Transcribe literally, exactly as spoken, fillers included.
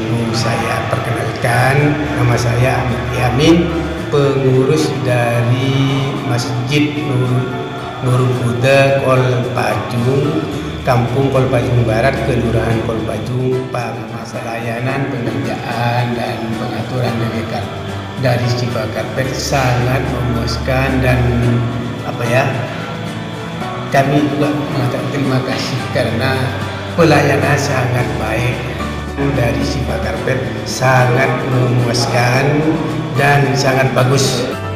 mau saya perkenalkan, nama saya Amin Yamin, pengurus dari Masjid Nurul, Nurul Huda Kolpajung, Kampung Kolpajung Barat, Kelurahan Kolpajung, Pamasa layanan pengerjaan dan pengaturan dewekan dari Siva Karpet sangat memuaskan, dan apa ya, kami juga mengatakan terima kasih karena pelayanan sangat baik dari Siva Karpet, sangat memuaskan dan sangat bagus.